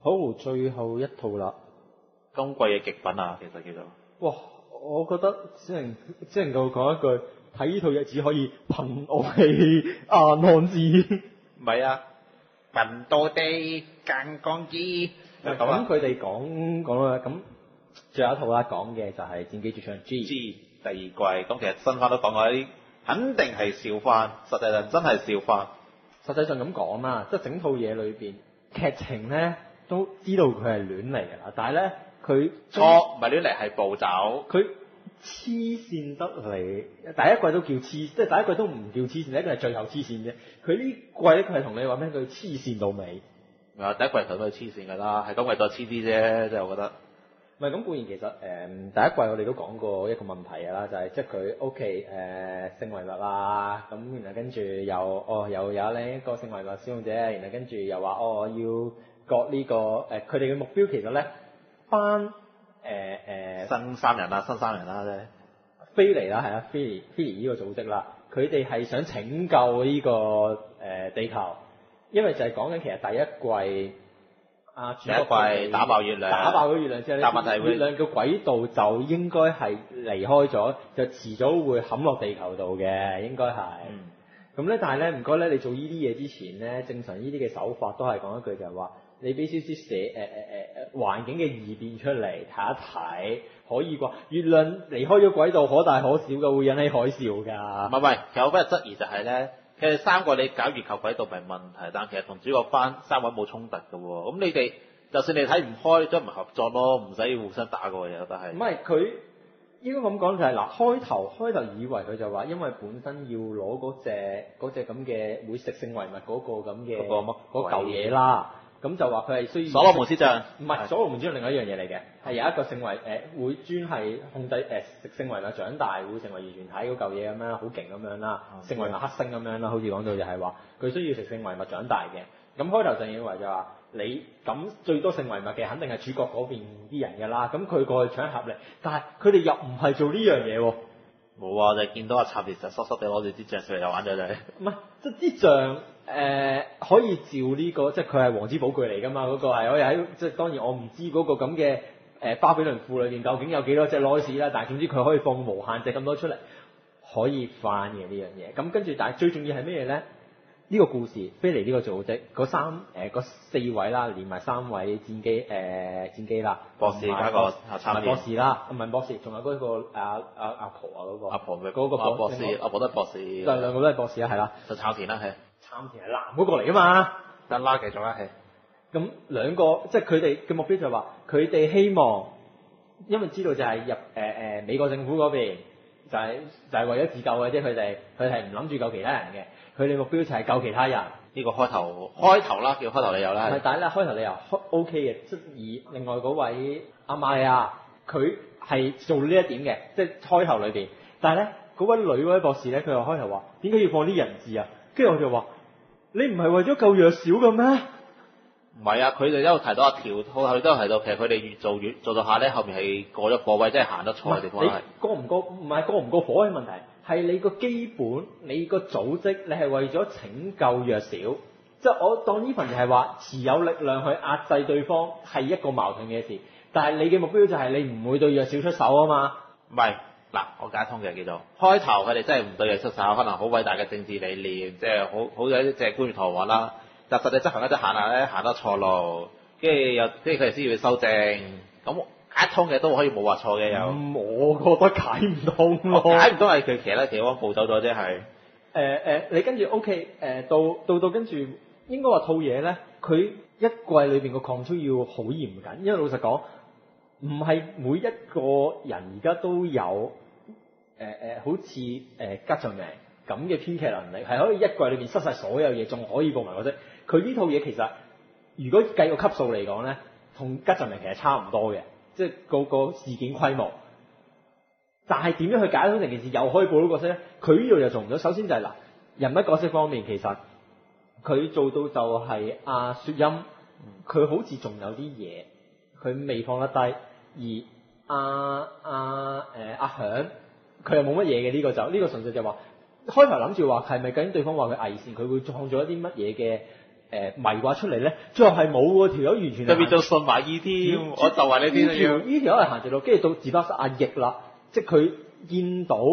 好，最後一套啦。 今季嘅極品啊，其實叫做。 哇！我覺得只能夠講一句，睇呢套嘢只可以憑我氣硬漢子。 唔係啊，聞到地更光機。 咁佢哋講啦，咁最後一套啦，講嘅就係《戰機絕唱 G》 第二季。咁其實新番都講過啲，肯定係笑番，實際上真係笑番。 實際上咁講啦，即係整套嘢裏邊劇情咧都知道佢係亂嚟㗎啦，但係咧佢錯，唔係亂嚟係暴走。 佢黐線得嚟，第一季都叫黐，即係第一季都唔叫黐線，第一季係最後黐線啫。佢呢季咧佢係同你話咩？佢黐線到尾。 第一季頭都係黐線㗎啦，係今季再黐啲啫，即係我覺得。 唔係咁固然其實第一季我哋都講過一個問題㗎啦，就係即係佢 OK 性遺物啦，咁然後跟住又有另一個性遺物使用者，然後跟住又話我要割呢個佢哋嘅目標其實咧班新三人啦啫。 飛嚟啦，係啊，飛嚟呢個組織啦，佢哋係想拯救呢個地球，因為就係講緊其實第一季第一季打爆月亮咗月亮之後咧， 但問題月亮嘅軌道就應該係離開咗，就遲早會冚落地球度嘅，應該係。咁咧，但係咧唔該咧，你做呢啲嘢之前咧，正常呢啲嘅手法都係講一句就係話，你俾少少環境嘅異變出嚟睇一睇，可以啩？月亮離開咗軌道，可大可小嘅，會引起海嘯㗎。 唔係，其實我比較質疑就係咧，其實三個你搞月球軌道唔係問題，但其實同主角班三位冇衝突嘅喎。咁你哋就算你睇唔開，都唔係合作咯，唔使互相打過嘅，我覺得係。 唔係佢應該咁講就係嗱，開頭以為佢就話，因為本身要攞嗰隻咁嘅會食性遺物嗰個咁嘅嗰嚿嘢啦。咁就話佢係需要所羅門之杖， 唔係所羅門之杖，另外一樣嘢嚟嘅，係有一個性遺會專係控制食性遺物長大會成為二元體嗰嚿嘢咁樣，好勁咁樣啦，性遺物黑星咁樣啦，好似講到就係話佢需要食性遺物長大嘅。咁開頭就認為就話你咁最多性遺物嘅肯定係主角嗰邊啲人㗎啦，咁佢過去搶合力，但係佢哋又唔係做呢樣嘢喎。 冇啊！就見到阿插電實濕濕地攞住支杖上嚟又玩咗你。 唔係，即係支杖可以照呢個，即係佢係王之寶具嚟㗎嘛？嗰個係可以喺即係當然我唔知嗰個咁嘅巴比倫庫裏邊究竟有幾多隻螺絲啦，但係總之佢可以放無限隻咁多出嚟，可以翻嘅呢樣嘢。咁跟住，但係最重要係咩嘢咧？呢個故事飛嚟呢個組織嗰四位啦，連埋三位戰機啦， 博士加個參與博士啦，唔係博士，仲有嗰個阿婆啊嗰個阿婆咪嗰個博士，阿婆都係博士， 兩個都係博士啊，係啦， 就抄田啦係， 參田係男嗰個嚟㗎嘛， 得啦繼續啦係。 咁兩個即係佢哋嘅目標就係話，佢哋希望因為知道就係入美國政府嗰邊就係為咗自救嘅啫，佢哋係唔諗住救其他人嘅。佢哋目標就係救其他人。 呢個開頭啦，叫開頭理由啦。 係，但係咧開頭理由 OK 嘅，即而另外嗰位阿瑪利亞，佢係做呢一點嘅，即係開頭裏邊。但係咧嗰位女嗰位博士咧，佢又開頭話點解要放啲人質啊？跟住我就話你唔係為咗救弱小嘅咩？ 唔係啊，佢哋一路提到阿條，後都有提到，其實佢哋越做到下咧，後面係過咗火位，即係行得錯嘅地方係。 你過唔過唔係過唔過火嘅問題，係你個基本，你個組織，你係為咗拯救弱小。即係我當呢份就係話持有力量去壓制對方係一個矛盾嘅事，但係你嘅目標就係你唔會對弱小出手啊嘛。 唔係嗱，我解通嘅叫做開頭佢哋真係唔對弱出手，可能好偉大嘅政治理念，即係好有啲隻冠冕堂皇啦。但實際執行一隻行下咧，行得錯路，跟住又即係佢哋先要修正，咁解通嘅都可以冇話錯嘅又。 我覺得解唔通咯。 解唔通係佢其他地方暴走咗啫係。 你跟住 OK，到跟住應該話套嘢咧，佢一季裏邊個 control 要好嚴謹，因為老實講，唔係每一個人而家都有好似吉祥明咁嘅編劇能力，係可以一季裏邊失晒所有嘢，仲可以報埋角色。佢呢套嘢其實如果計個級數嚟講咧，同吉祥明其實差唔多嘅，即係個事件規模。但係點樣去解到成件事又可以報到角色咧？佢呢度又做唔到。首先就係嗱，人物角色方面，其實佢做到就係阿雪音，佢好似仲有啲嘢佢未放得低，而阿響佢又冇乜嘢嘅。呢個純粹就話開頭諗住話係咪究竟對方話佢偽善，佢會創造一啲乜嘢嘅迷惑出嚟咧，最後係冇喎，條友完全特別到信埋依添，我就話呢啲都要。 呢條友係行直路，跟住到自巴塞阿翼啦，即係佢見到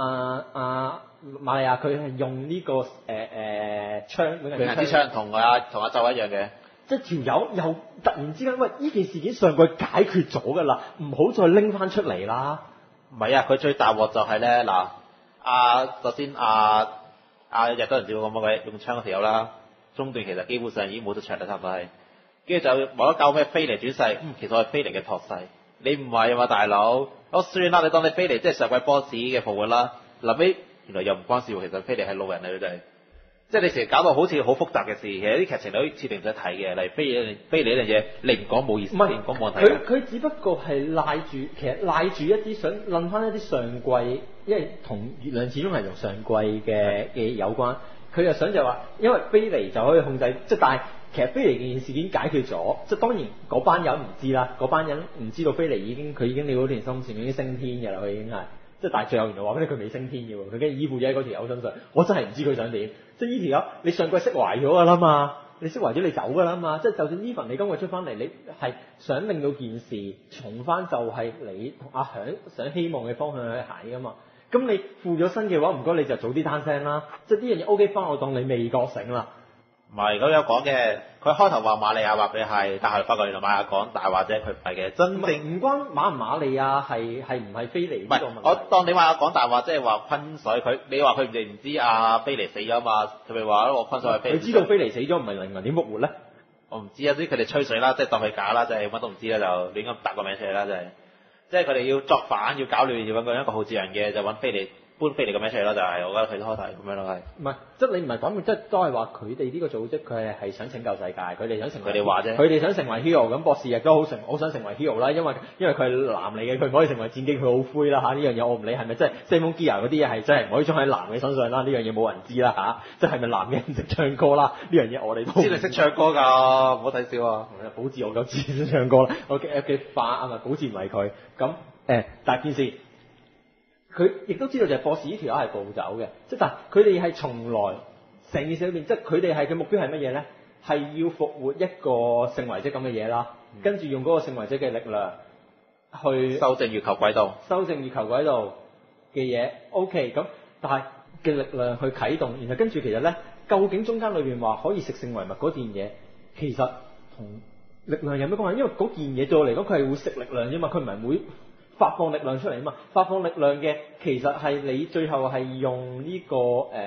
瑪利亞佢係用呢、個槍，永永恆之槍同阿周一樣嘅。 即係條友又突然之間，喂！呢件事件上個解決咗㗎啦，唔好再拎翻出嚟啦。 唔係啊，佢最大鑊就係咧嗱，首先日多人照咁嘅用槍嗰條友啦，中段其實基本上已經冇得唱啦，差唔多係。跟住就冇得救咩飛嚟轉世，其實我係飛嚟嘅託世。你唔係嘛大佬？我算啦，你當你飛嚟即係上季 boss 嘅復活啦。臨尾原來又唔關事喎，其實飛嚟係路人嚟嘅啫。即係你成日搞到好似好複雜嘅事，其實啲劇情你可以設定唔使睇嘅，例如飛嚟呢樣嘢，你唔講冇意思，唔講冇睇。 佢只不過係賴住，其實賴住一啲想諗翻一啲上季，因為同月亮始終係同上季嘅有關。佢又想就話，因為飛嚟就可以控制，即係但係其實飛嚟件事件解決咗，即係當然嗰班人唔知啦，嗰班人唔知道飛嚟佢已經了咗段心事，已經升天嘅啦，佢已經係。即係但係最後原來話俾你佢未升天嘅喎，佢跟住依附咗喺嗰條友身上，我真係唔知佢想點。即係呢條友你上季釋懷咗㗎啦嘛，你釋懷咗你走㗎啦嘛，即係就算 Even 你今季出翻嚟，你係想令到件事重翻就係你同阿響想希望嘅方向去行㗎嘛。咁你附咗身嘅話，唔該你就早啲單聲啦。即係呢樣嘢 OK 翻，我當你未覺醒啦。 唔係咁有講嘅，佢開頭話瑪利亞話佢係，但係發覺原來瑪利亞講大話啫，佢唔係嘅，真正唔關瑪唔瑪利亞係唔係飛嚟呢個問題。 我當你話講大話，即係話昆水，你話佢唔知阿飛嚟死咗嘛？佢咪話我昆水係飛嚟。 佢知道飛嚟死咗，唔係靈魂點復活咧？ 我唔知啊，啲佢哋吹水啦，即係當佢假啦，即係乜都唔知啦，就亂咁答個名出嚟啦，即係佢哋要作反，要搞亂，要揾一個好自然嘅，就揾飛嚟。搬飛嚟咁樣出嚟咯，就係我覺得佢都開頭咁樣咯，係。唔係， 即係你唔係講，即係都係話佢哋呢個組織，佢係想拯救世界，佢哋想成為。 佢哋話啫。 佢哋想成為 hero，咁博士亦都好想成為 hero 啦，因為佢係男嚟嘅，佢唔可以成為戰機，佢好灰啦嚇。呢樣嘢我唔理係咪真係 Samuel Gear 嗰啲嘢係真係唔可以裝喺男嘅身上啦，呢樣嘢冇人知啦嚇。即係咪男嘅唔識唱歌啦？呢樣嘢我哋都知你識唱歌㗎，唔好睇笑啊！ 保志我夠知識唱歌啦，我嘅化啊咪保志唔係佢咁但係件事。佢亦都知道就係博士呢條友係暴走嘅，即係但係佢哋係從來成件事裏邊，即係佢哋係嘅目標係乜嘢咧？係要復活一個聖遺跡咁嘅嘢啦，跟住用嗰個聖遺跡嘅力量去修正月球軌道嘅嘢 OK 咁，但係嘅力量去啟動，然後跟住其實咧，究竟中間裏邊話可以食聖遺物嗰件嘢，其實同力量有咩關係？因為嗰件嘢對我嚟講，佢係會食力量啫嘛，佢唔係會發放力量出嚟啊嘛，發放力量嘅其實係你最後係用呢個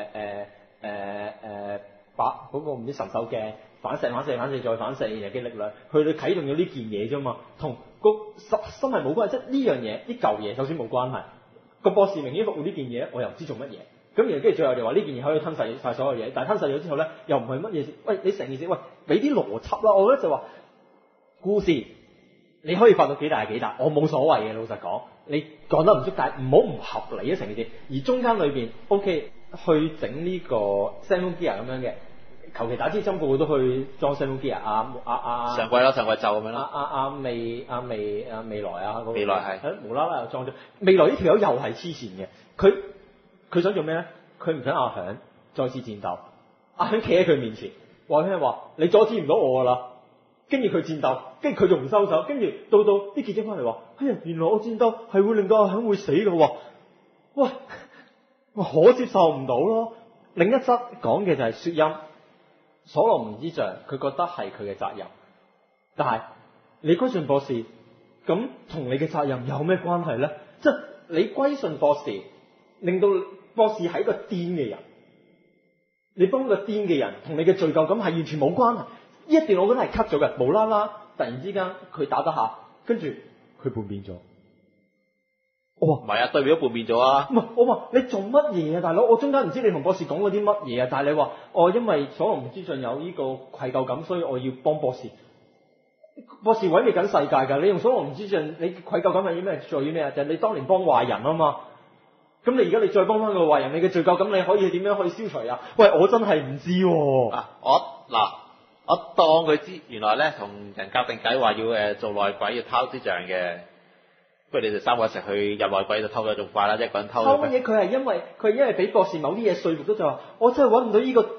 把嗰個唔知神手鏡反射再反射然後嘅力量去到啟動咗呢件嘢啫嘛，同個實心係冇關係，即係呢樣嘢呢舊嘢首先冇關係。個博士明顯復活呢件嘢，我又唔知做乜嘢。咁然後跟住最後就話呢件嘢可以吞噬晒所有嘢，但係吞噬咗之後咧，又唔係乜嘢事。喂，你成件事喂俾啲邏輯啦，我覺得就話故事。你可以發到幾大係幾大，我冇所謂嘅。老實講，你講得唔足，但係唔好唔合理啊成件事。而中間裏邊 OK 去整呢個 Samuel Gear 咁樣嘅，求其打支針個個都去裝 Samuel Gear。上季就咁樣啦。未來啊， 未來係無啦啦又裝咗。未來呢條友又係黐線嘅，佢想做咩咧？佢唔想阿響再次戰鬥。阿響企喺佢面前，話咩話？你阻止唔到我㗎啦！跟住佢戰鬥，跟住佢仲唔收手，跟住到啲記者翻嚟話：哎呀，原來我戰鬥係會令到阿響會死嘅喎！喂，我可接受唔到咯。另一則講嘅就係雪音，所羅門之杖，佢覺得係佢嘅責任，但係你歸順博士，咁同你嘅責任有咩關係咧？即係你歸順博士，令到博士係一個癲嘅人，你幫個癲嘅人同你嘅罪疚感係完全冇關係。呢一段我覺得係 cut 咗嘅，無啦啦突然之間佢打得下，跟住佢叛變咗。我話唔係啊，對面都叛變咗啊！ 唔係我話你做乜嘢啊，大佬？我中間唔知你同博士講過啲乜嘢啊，但係你話因為所羅門之杖有呢個愧疚感，所以我要幫博士。博士毀滅緊世界㗎，你用所羅門之杖，你愧疚感係咩？在於咩啊？就係你當年幫壞人啊嘛。咁你而家你再幫翻個壞人，你嘅罪疚感你可以點樣可以消除啊？喂，我真係唔知喎。 我當佢知，原來咧同人夾定計話要做內鬼，要偷支杖嘅。不如你哋三個一齊去入內鬼就偷咗仲快啦，一個人偷。 偷乜嘢？佢係因為俾博士某啲嘢說服咗，就話我真係揾唔到呢個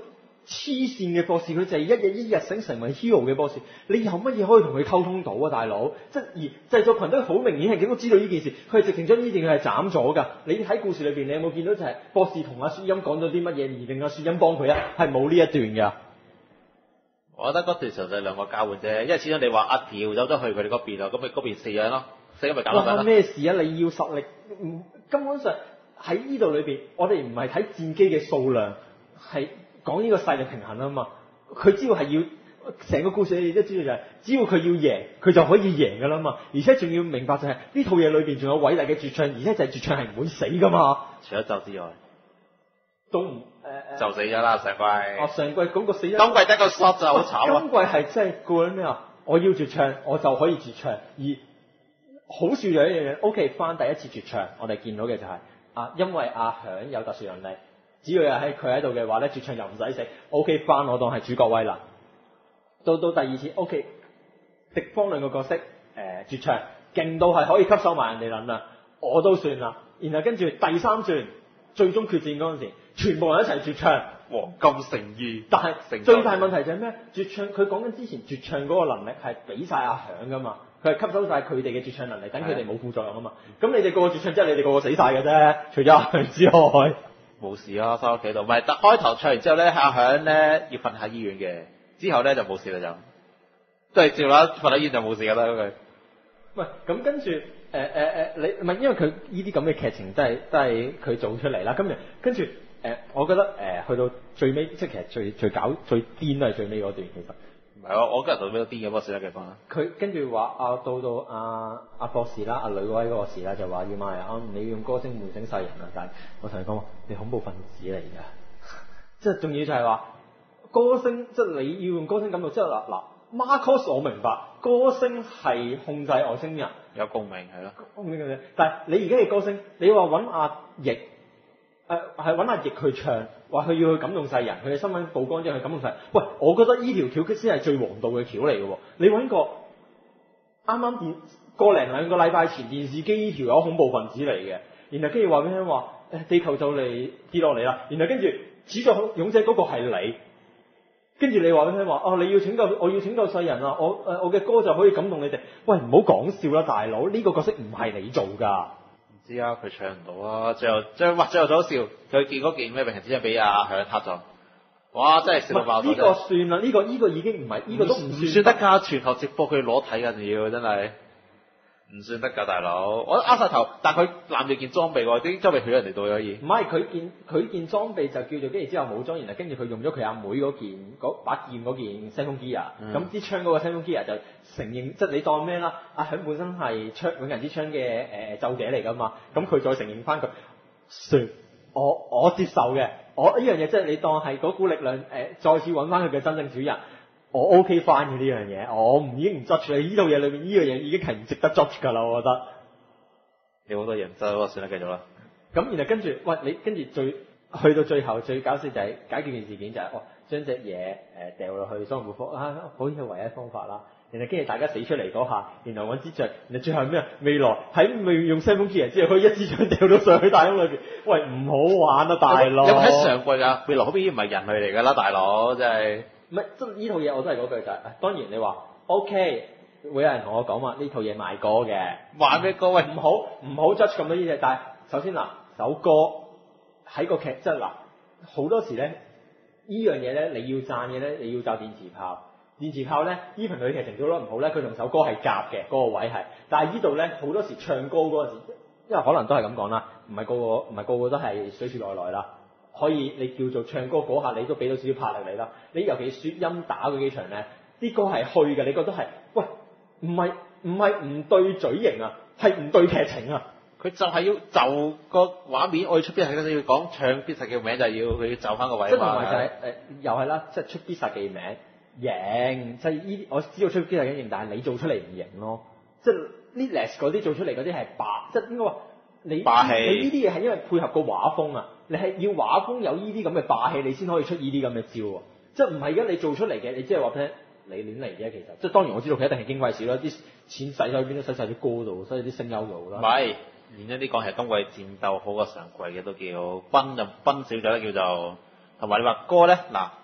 黐線嘅博士，佢就係一日醒成為 hero 嘅博士，你有乜嘢可以同佢溝通到啊，大佬？即係而製作群都好明顯係點都知道呢件事，佢係直情將呢件事係斬咗㗎。你喺故事裏邊，你有冇見到就係博士同阿雪音講咗啲乜嘢，而令阿雪音幫佢啊？係冇呢一段㗎。 我覺得嗰段純粹兩個交換啫，因為始終你話阿條走咗去佢哋嗰邊咯，咁咪嗰邊死咗咯，死咗咪搞得啦。 咩事啊？你要實力，根本上喺呢度裏邊，我哋唔係睇戰機嘅數量，係講呢個勢力平衡啊嘛。佢只要係要成個故事，你哋都知道就係，只要佢要贏，佢就可以贏㗎啦嘛。而且仲要明白就係呢套嘢裏邊仲有偉大嘅絕唱，而且就係絕唱係唔會死㗎嘛。 除咗咒之外， 都唔就死咗啦上季。 上季嗰個死咗。 今季得個 shot 就好慘啊！ 今季係真係過咗咩啊？我要絕唱，我就可以絕唱。而好笑就一樣嘢 ，OK 翻第一次絕唱，我哋見到嘅就係、因為阿響有特殊能力，只要係佢喺度嘅話咧，絕唱又唔使死。OK 翻我當係主角威啦。到第二次 OK，敵方兩個角色絕唱，勁到係可以吸收埋人哋能量，我都算啦。然後跟住第三轉最終決戰嗰陣時，全部人一齊絕唱， 黃金聖衣。 但係最大問題就係咩？絕唱佢講緊之前絕唱嗰個能力係俾晒阿響噶嘛，佢係吸收晒佢哋嘅絕唱能力，等佢哋冇副作用啊嘛。咁你哋個個絕唱之後，你哋個個死晒嘅啫，除咗阿響之外， 冇事啊，收屋企度。唔係，開頭唱完之後咧，阿響咧要瞓喺醫院嘅，之後咧就冇事啦就，都係照啦，瞓喺醫院就冇事噶啦佢。 喂，咁跟住你唔係因為佢呢啲咁嘅劇情都係佢做出嚟啦。今日跟住我覺得去到最尾，即係其實最搞最癲都係最尾嗰段其實。 唔係我今日到尾都癲嘅，不過算啦，繼續講啦。 佢跟住話到阿博士啦，阿女嗰位博士啦，就話要買你要用歌聲喚醒世人啊！但係我同你講，你恐怖分子嚟㗎，即係仲要就係話歌聲，即係你要用歌聲感動，即係嗱 Marcos 我明白，歌聲係控制外星人有共鳴係咯。 共鳴嘅，但係你而家嘅歌聲，你話揾阿奕係揾阿奕去唱，話佢要去感動世人，佢嘅新聞曝光之後去感動世人。喂，我覺得呢條橋先係最王道嘅橋嚟嘅喎。你揾個啱啱個零兩個禮拜前電視機呢條有恐怖分子嚟嘅，然後跟住話俾你聽話地球就嚟跌落嚟啦，然後跟住始作俑者嗰個係你。跟住你話俾佢聽話，你要拯救，我要拯救世人啊！我嘅歌就可以感動你哋。喂，唔好講笑啦，大佬，呢個角色唔係你做㗎。 唔知啊，佢唱唔到啊！最後最後最好笑，佢見嗰件咩平行之間俾阿響撻咗。哇！真係笑到爆咗。呢個算啦，呢個已經唔係，呢個都唔算得㗎。全球直播佢攞睇㗎要真係。唔算得㗎，大佬！我啱晒頭，但係佢攬住件裝備喎，啲裝備去咗人哋度可以。 唔係佢件裝備就叫做跟住之後冇裝，然後跟住佢用咗佢阿妹嗰件把劍嗰件西風 gear，咁支槍嗰個西風 gear就承認，即係你當咩啦？阿響本身係永恆之槍嘅奏者嚟㗎嘛，咁佢再承認翻佢，算我接受嘅，我呢樣嘢即係你當係嗰股力量再次揾翻佢嘅真正主人。我 OK 翻嘅呢樣嘢，我已經唔 judge 你呢套嘢裏面呢樣嘢已經係唔值得 judge 㗎啦，我覺得。 有好多嘢唔得，算啦，繼續啦。 咁然後跟住，喂，你跟住去到最後最搞笑就係解決件事件就係、將隻嘢掉落去雙門火好似係唯一方法啦。然後跟住大家死出嚟嗰下，然後揾支杖，然後最後係咩啊？未來喺未用西風 gear 之後，可以一支杖掉到上去太空裏邊。喂，唔好玩啊，大佬！ 有冇喺上季㗎？未來嗰邊唔係人類嚟㗎啦，大佬真係。 唔係，即係呢套嘢我都係嗰句就係、當然你話 OK，會有人同我講話呢套嘢賣歌嘅， 賣咩歌？喂， 唔好 judge 咁多呢嘢。但係首先嗱，首歌喺個劇即係嗱，好多時咧呢樣嘢咧，你要讚嘅咧，你要讚電磁炮。電磁炮咧，even佢劇情做得唔好咧，佢同首歌係夾嘅嗰個位係。但係呢度咧好多時唱歌嗰陣時，因為可能都係咁講啦，唔係個個都係水樹奈奈啦。可以你叫做唱歌嗰下，你都俾到少少魄力你啦。你尤其雪音打嗰幾場咧，啲歌係虛嘅，你覺得係喂唔係唔對嘴型啊，係唔對劇情啊。 佢就係要就個畫面，我要出必殺技要講唱必殺技嘅名就係要佢要就翻個位啊嘛。即係同埋就係又係啦，即係出必殺技名型，即係呢啲我知道出必殺技型，但係你做出嚟唔型咯。即係呢 less 嗰啲做出嚟嗰啲係即係應該話你霸氣。 你呢啲嘢係因為配合個畫風啊。你係要畫風有呢啲咁嘅霸氣，你先可以出呢啲咁嘅招喎。即係唔係而家你做出嚟嘅，你即係話俾你亂嚟啫。其實即係當然我知道佢一定係經費少啦，啲錢使咗去邊都使晒啲歌度，使咗啲聲優度啦。 唔係，認真啲講係今季戰鬥好過上季嘅都叫，奔就奔少咗叫做。同埋你話歌咧，嗱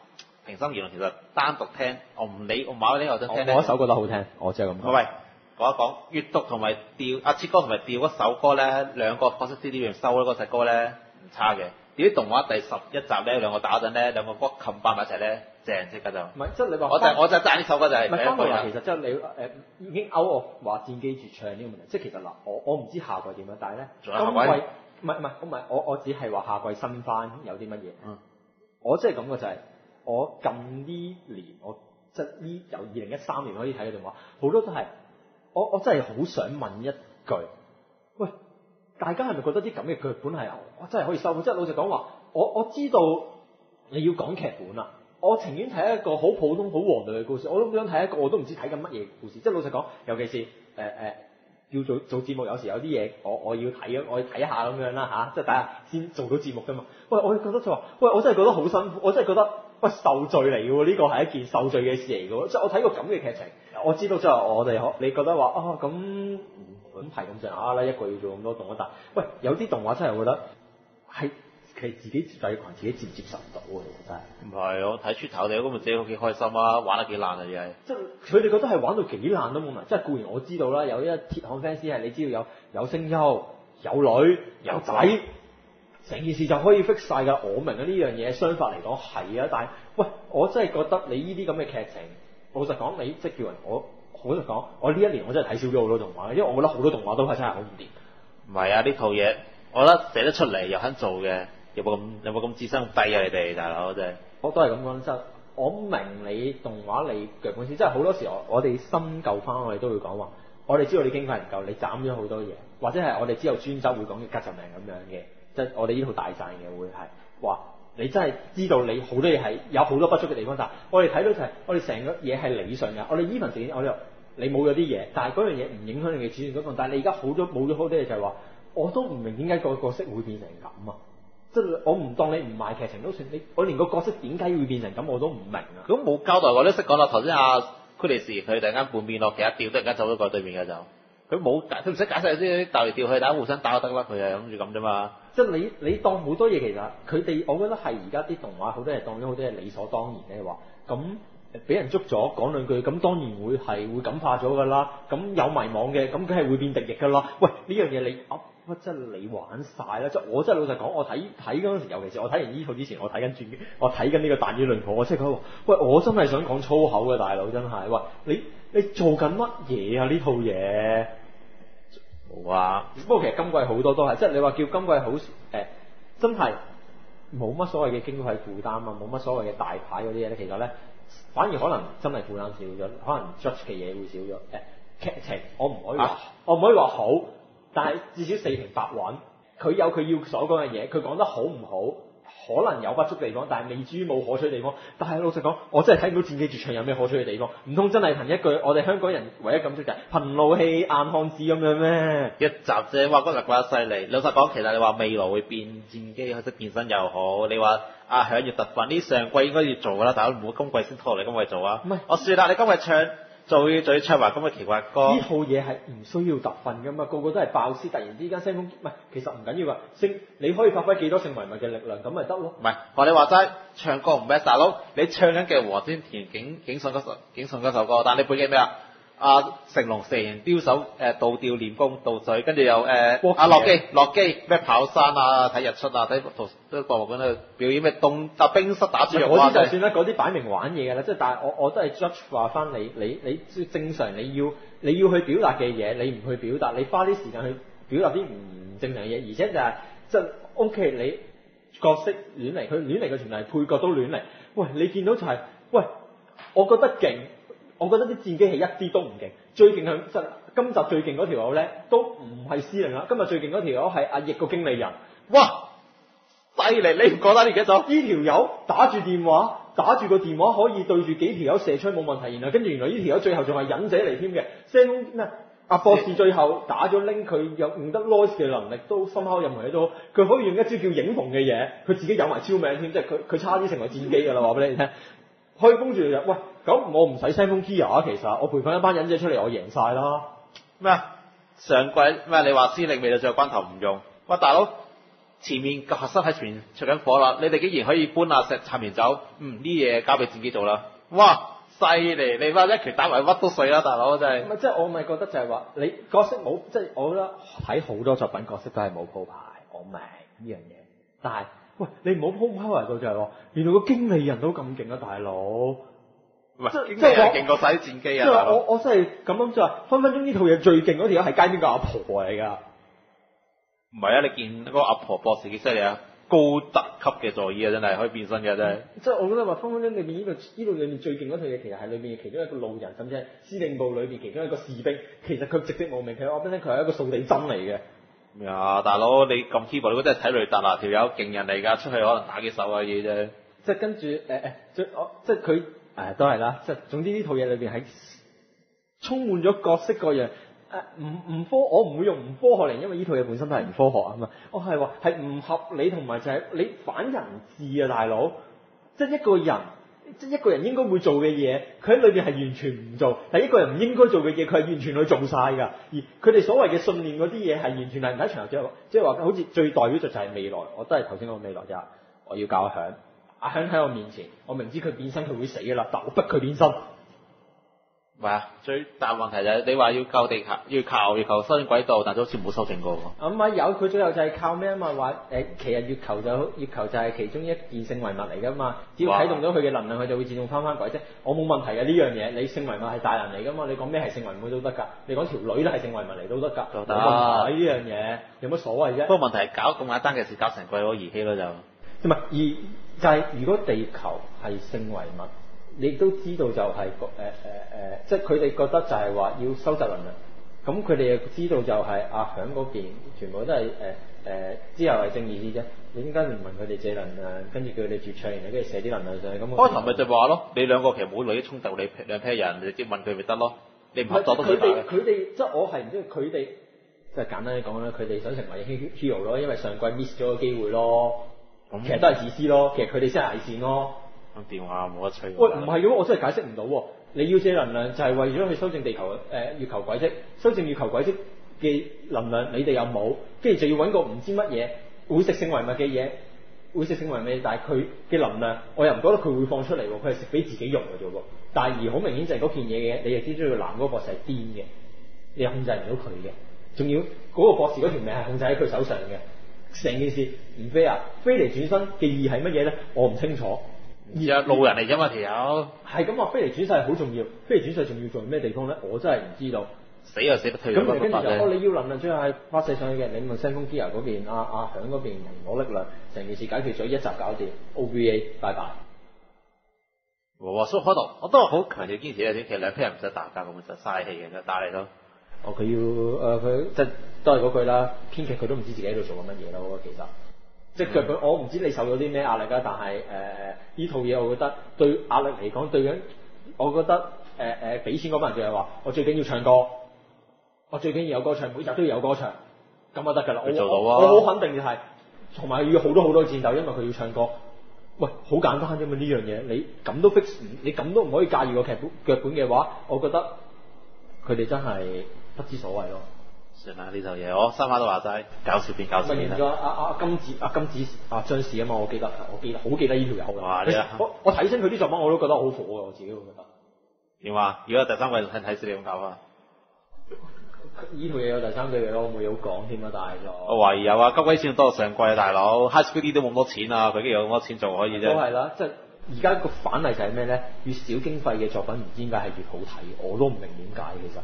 平心而論，其實單獨聽，我唔理我某啲我想聽咧。 我一首覺得好聽，我只係咁講。 喂，講一講閱讀同埋調阿切哥同埋調嗰首歌咧，兩個角色 CD 入邊收嗰隻歌咧唔差嘅。啲動畫第11集咧，兩個打陣咧，兩個歌冚翻埋一齊咧，正即刻就。唔係，即係你話。 我就讚呢首歌就係。 唔係翻嚟話，其實即係你已經 out of 話戰機絕唱呢個問題。即係其實嗱，我唔知下季點樣，但係咧今季唔係我只係話下季新番有啲乜嘢。我即係感覺就係我近呢年我即係呢由2013年開始睇嘅動畫，好多都係我真係好想問一句，喂！大家係咪覺得啲咁嘅劇本係我真係可以收？即係老實講話，我知道你要講劇本啦，我情願睇一個好普通、好黃類嘅故事，我都唔想睇一個我都唔知睇緊乜嘢故事。即係老實講，尤其是要做節目，有時有啲嘢我要睇，我要睇下咁樣啦嚇，即係睇下先做到節目㗎嘛。喂，我覺得就話，喂，我真係覺得好辛苦，我真係覺得喂受罪嚟嘅喎，呢個係一件受罪嘅事嚟嘅喎。即係我睇過咁嘅劇情，我知道即係我哋你覺得話咁。咁係咁上下啦，一個要做咁多動畫，但喂有啲動畫真係我覺得係其實自己製作群自己接受唔到嘅，真係。唔係我睇出頭哋咁咪自己好幾開心啊，玩得幾爛啊，又係。即係佢哋覺得係玩到幾爛都冇問題，即係固然我知道啦，有一鐵漢 fans 係你知道有聲優、有女、有仔，成件事就可以 fix 晒㗎。我明啊，呢樣嘢相反嚟講係啊，但係喂我真係覺得你呢啲咁嘅劇情，老實講你即係叫人我就講，我呢一年我真係睇少咗好多動畫，因為我覺得好多動畫都係真係好唔掂。唔係啊，呢套嘢我覺得寫得出嚟又肯做嘅，有冇咁智商低啊？你哋大佬真係。我都係咁講，即係我明你動畫你劇本先，即係好多時我哋深究翻，我哋都會講話，我哋知道你經費唔夠，你斬咗好多嘢，或者係我哋之後專輯會講嘅吉就命咁樣嘅，即係我哋呢套大賺嘅會係話。你真係知道你好多嘢係有好多不足嘅地方，但係我哋睇到就係我哋成個嘢係理順㗎。我哋依份事，我哋你冇咗啲嘢，但係嗰樣嘢唔影響你嘅主線嗰個。但係你而家冇咗好多嘢就係話，我都唔明點解個角色會變成咁啊！即係我唔當你唔賣劇情都算，我連個角色點解會變成咁我都唔明啊！咁冇交代我都識講啦。頭先阿庫利士佢突然間半面落，其實調突然間走咗過對面嘅就。佢唔使解釋啲調嚟調去，大家互相打就得啦。佢係諗住咁啫嘛。即係你當好多嘢其實佢哋，我覺得係而家啲動畫好多嘢當咗好多嘢理所當然咧話，咁俾人捉咗講兩句，咁當然會感化咗㗎啦。咁有迷惘嘅，咁梗係會變敵役㗎啦。喂，呢樣嘢你真係你玩晒啦！即係我真係老實講，我睇嗰陣時，尤其是我睇完呢套之前，我睇緊呢個彈丸論破，我即係佢話，喂，我真係想講粗口嘅大佬，真係，喂，你做緊乜嘢啊？呢套嘢冇啊！不過其實今季好多都係，即係你話叫今季好真係冇乜所謂嘅經費負擔啊，冇乜所謂嘅大牌嗰啲嘢咧，其實咧反而可能真係負擔少咗，可能 judge 嘅嘢會少咗。劇情我唔可以話好。但係至少4平8穩，佢有佢要所講嘅嘢，佢講得好唔好，可能有不足地方，但係未至於冇可取地方。但係老實講，我真係睇唔到戰機絕唱有咩可取嘅地方，唔通真係憑一句我哋香港人唯一感觸就係憑怒氣硬漢子咁樣咩？一集啫，哇！嗰日怪得犀利。老實講，其實你話未來會變戰機，或者變身又好，你話響月特訓呢上季應該要做㗎啦，但係唔好今季先拖嚟今季做啊。唔係，我算啦，你今日唱。仲要唱埋咁嘅奇怪歌，呢套嘢係唔需要特訓噶嘛，個個都係爆絲，突然之間聲風，唔係，其實唔緊要噶，你可以發揮幾多聖維物嘅力量，咁咪得咯。唔係，學你話齋，唱歌唔咩大佬，你唱緊嘅和田田景信嗰首歌，但係你背景咩啊？成龍蛇形刁手倒吊練功倒水，跟住又落機咩跑山啊睇日出啊睇都博物館度表演咩冰室打豬肉嗰啲就算啦，嗰啲擺明玩嘢㗎啦，即係但係我都係 judge 話翻你正常你要去表達嘅嘢，你唔去表達，你花啲時間去表達啲唔正常嘅嘢，而且就係即係 OK 你角色亂嚟，佢亂嚟嘅全係配角都亂嚟，喂你見到就係喂，我覺得勁。我覺得啲戰機係一啲都唔勁，最勁係今集最勁嗰條友咧，都唔係司令啦。今日最勁嗰條友係阿翼個經理人，哇！犀利！你唔覺得呢幾種？呢條友打住個電話可以對住幾條友射出冇問題，然後跟住原來呢條友最後仲係忍者嚟添嘅。聲咩？阿博士最後打咗拎，佢有用得 noise 嘅能力都深刻任何嘢都好，佢可以用一招叫影逢嘅嘢，佢自己有埋超名添，即係佢差啲成為戰機㗎啦，話俾你聽。可以攻住就喂，咁我唔使聲風 Kia 啊，其實我培訓一班忍者出嚟，我贏晒啦。咩啊？上季咩？你話司令未到最後關頭唔用？喂大佬， 前面個核心喺前面出緊火啦，你哋竟然可以搬阿石插完走，啲嘢交俾自己做啦，哇！犀利！你話一拳打埋屈都碎啦，大佬真係。 唔係，即係我咪覺得就係話你角色冇，即係我覺得睇好多作品角色都係冇鋪排，我明呢樣嘢。但係喂，你唔好鋪排嚟到就係話，原來個經理人都咁勁啊，大佬。 唔係， 即經理人勁過晒啲戰機啊！ 即係我真係咁諗就話，分分鐘呢套嘢最勁嗰條係街邊個阿婆嚟㗎。 唔係啊！你見嗰個阿婆博士幾犀利啊！高特級嘅座椅啊，真係可以變身嘅真係。 即係我覺得話分分鐘裏面呢度裏面最勁嗰套嘢，其實係裏面其中一個路人，甚至係司令部裏邊其中一個士兵。其實佢籍籍無名，其實我本身佢係一個掃地僧嚟嘅。 咩啊，大佬你咁 keyboard，如果真係睇雷達啊，條友勁人嚟㗎，出去可能打幾手嘅嘢啫。 即係跟住即係佢都係啦。即係總之呢套嘢裏邊係充滿咗各式各樣。我唔會用唔科學嚟，因為呢套嘢本身都係唔科學啊嘛。我係話係唔合理，同埋就係你反人治啊，大佬！即係一個人應該會做嘅嘢，佢喺裏邊係完全唔做；但係一個人唔應該做嘅嘢，佢係完全去做晒㗎。而佢哋所謂嘅信念嗰啲嘢係完全係唔喺場合，即係話好似最代表就係未來。我都係頭先講未來啫。我要教阿響，阿響喺我面前，我明知佢變身佢會死㗎啦，但我逼佢變身。 唔係啊，最大問題就係你話要救地球，要求修正軌道，但係都好似冇修正過喎。 咁有佢最後就係靠咩啊嘛？話其實月球就係其中一件性遺物嚟㗎嘛。只要啟動咗佢嘅能量，佢就會自動翻軌跡。我冇問題嘅呢樣嘢，你性遺物係大人嚟㗎嘛？你講咩係性遺物都得㗎，你講條女都係性遺物嚟都得㗎，冇問題呢樣嘢，有乜所謂啫？ 不過問題係搞咁簡單嘅事，搞成貴咗儀器咯就。 唔係，而就係如果地球係性遺物。你都知道就係即係佢哋覺得就係話要收集能量，咁佢哋又知道就係阿響嗰邊全部都係之後係正義啲啫。你點解唔問佢哋借能量，跟住叫佢哋絕唱，然後跟住射啲能量上去咁？ 開頭咪就話咯，你兩個其實冇利益衝突，你兩批人，你直接問佢咪得咯。你唔合作都冇辦法。 佢哋即係我係唔知佢哋即係簡單啲講啦，佢哋想成為 hero 咯，因為上季 miss 咗個機會咯。其實都係自私咯，其實佢哋先係偽善咯。 電話冇得吹。 喂，唔係嘅，我真係解釋唔到喎。你要借能量就係為咗去修正地球月球軌跡，修正月球軌跡嘅能量，你哋又冇，跟住就要揾個唔知乜嘢會食性遺物嘅嘢，會食性遺物，但係佢嘅能量，我又唔覺得佢會放出嚟喎，佢係食俾自己用嘅啫喎。但係而好明顯就係嗰件嘢嘅，你又知道男嗰個博士係癲嘅，你又控制唔到佢嘅，仲要嗰個博士嗰條命係控制喺佢手上嘅，成件事唔飛啊！飛嚟轉身嘅意義係乜嘢咧？我唔清楚。 而家路人嚟啫嘛，條友係咁話，飛嚟轉世係好重要。飛嚟轉世仲要做咩地方咧？我真係唔知道。 死又死得退。 咁跟住就你要能量最後係發射上去嘅。你問西風 Gear 嗰邊，阿響嗰邊攞力量，成件事解決咗，一集搞掂。OVA 拜拜。 所以開頭我都係好強調堅持咧，其實兩批人唔使打架，咁就嘥氣嘅啫，打嚟咯。 佢要佢即係都係嗰句啦，編劇佢都唔知自己喺度做緊乜嘢咯，其實。即係佢，我唔知你受咗啲咩壓力啊，但係呢套嘢我覺得對壓力嚟講，對緊我覺得俾錢嗰班人就係話，我最緊要唱歌，我最緊要有歌唱，每集都要有歌唱，咁就得㗎啦。 佢做到啊！ 我好肯定就係，同埋要好多戰鬥，因為佢要唱歌。喂，好簡單啫嘛呢樣嘢，你咁都 fix，你咁都唔可以駕馭個腳本嘅話，我覺得佢哋真係不知所謂咯。 算啦，呢套嘢我三媽都話齋，搞笑片搞笑片啦。金子張氏啊嘛，我記得好記得呢條友哇！ 我睇清佢啲作品我都覺得好火嘅，我自己會覺得。 點話？如果第三季睇死你咁搞啊？ 呢套嘢有第三季嘅咯，我冇嘢好講添啊，大佬。 我懷疑有啊，急鬼錢多過上季啊，大佬。High School 啲都冇咁多錢啊，佢竟然有咁多錢做可以啫。 都係啦，即係而家個反例就係咩咧？越少經費嘅作品，唔知點解係越好睇，我都唔明點解其實。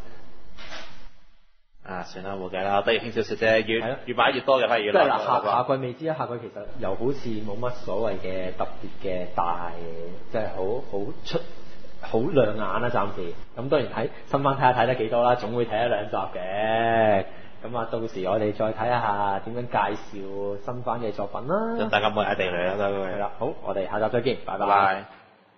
算啦，冇計啦，得意輕少少啫，越買越多嘅，反而越難。 即係嗱，下季未知啊，下季其實又好似冇乜所謂嘅特別嘅大，即係好亮眼啦，暫時。咁當然新番睇得幾多啦，總會睇一兩集嘅。咁到時我哋再睇下點樣介紹新番嘅作品啦。 咁大家冇睇地雷啦，都係。 係啦，好，我哋下集再見，拜拜。